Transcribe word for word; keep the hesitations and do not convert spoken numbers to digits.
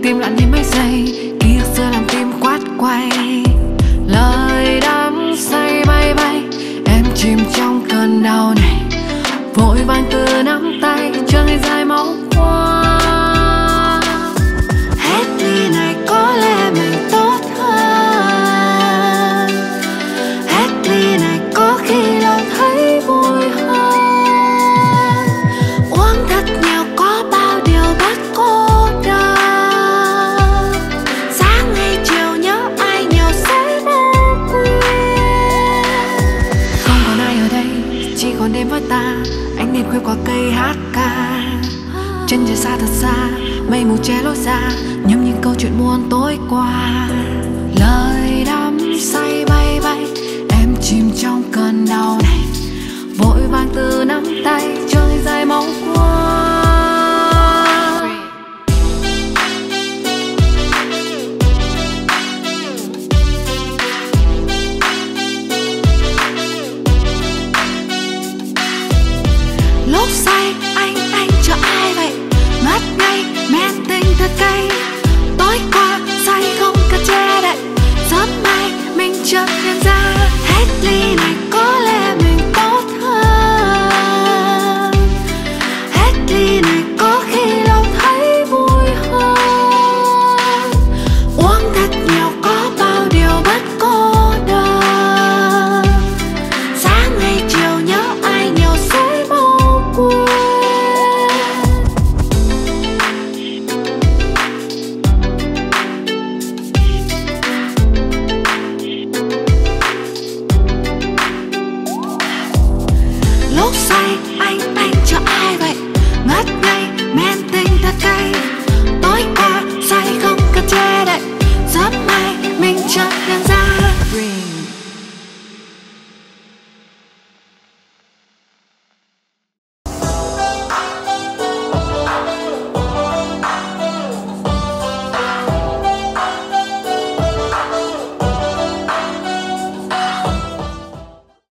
tim lặng đi mấy giây, ký ức xưa làm tim quát quay. Lời đắm say bay bay, em chìm trong cơn đau này, vội vàng từ nắm tay cho ngày dài máu qua. Hết ly này có lẽ mình tốt hơn, hết ly này có khi lòng thấy vui hơn. Uống thật nhiều có bao điều bất cô đơn, sáng hay chiều nhớ ai nhiều sẽ vô quên. Không còn ai ở đây, chỉ còn đêm với ta. Ánh đèn khuya qua cây hát ca, chân trời xa thật xa, mây mù che lối ra, nhấm những câu chuyện muôn tối qua. Lời đắm say bay bay, em chìm trong cơn đau này, vội vàng từ nắm tay cho ngày dài máu qua. Lúc say anh anh cho ai vậy, ngất ngây men tình thật cay. Tối qua say không cần che đậy, sớm mai mình chợt nhận ra hết ly này có lẽ mình tốt hơn, hết ly này có khi lòng thấy vui hơn. Uống thật nhiều có bao điều bất cô đơn, sáng hay chiều nhớ ai nhiều sẽ vô quên. Lúc say anh anh cho ai vậy, ngất ngây